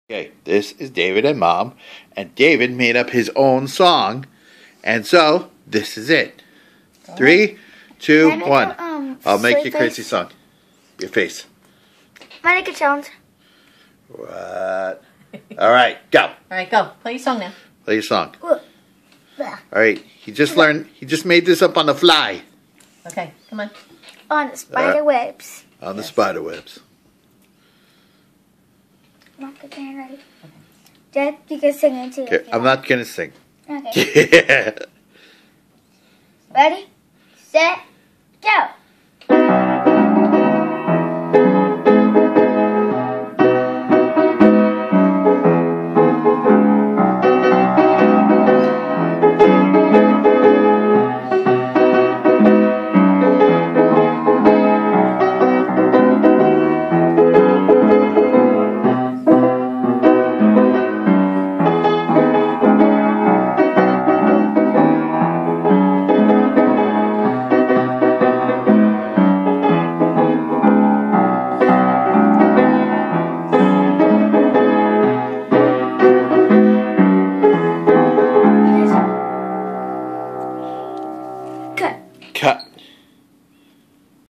Okay, this is David and Mom, and David made up his own song, and so this is it. 3, 2, 1. I'll make your crazy song. Your face. Make a challenge. What? All right, go. All right, go. Play your song now. Play your song. All right, he just learned. He just made this up on the fly. Okay, come on. On the spider webs. On the spider webs. Not the can ready. Dad, you can sing it too. Okay, I'm not gonna sing. Okay. Yeah. Ready, set, go.